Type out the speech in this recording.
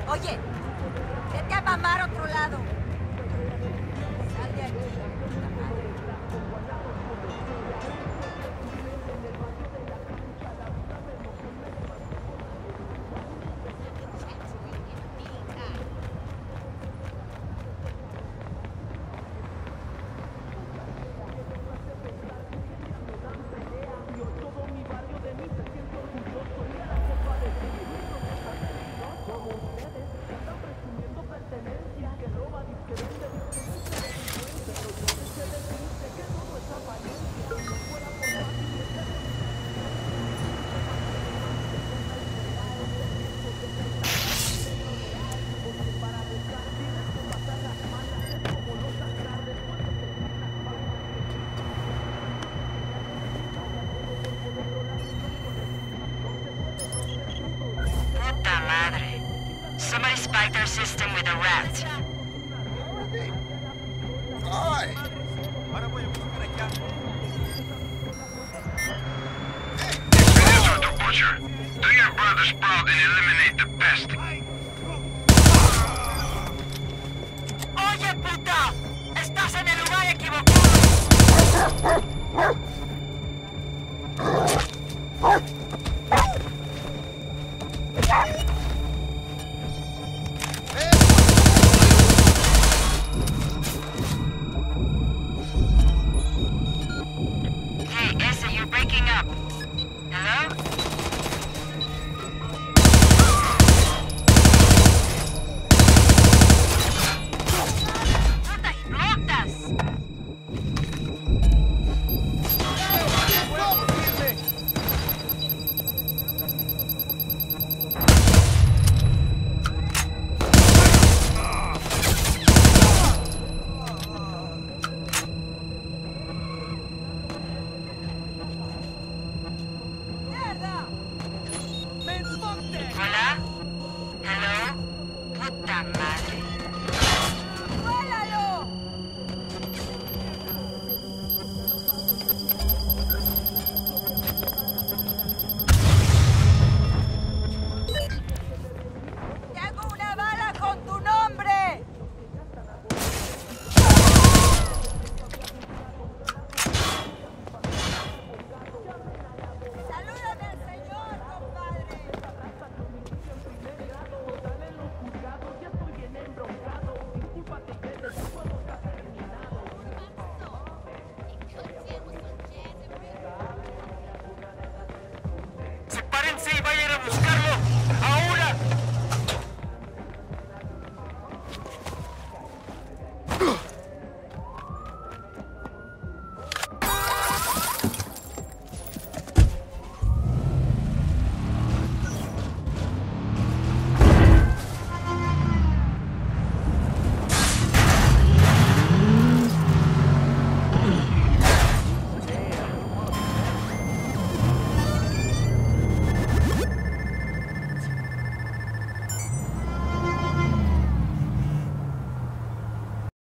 Oye, vete a mamar a otro lado. Sal de aquí. Puta madre. Somebody spiked our system with a rat. ¡Ay! Experience Auto Butcher. Do your brother's proud and eliminate the pest. ¡Oye, puta! ¡Estás en el lugar equivocado! ¿Hola? ¿Hello? Puta madre. ¡Vuélalo! ¡Tengo una bala con tu nombre! ¡Salúdame al señor, compadre! Sepárense y vayan a buscarlo.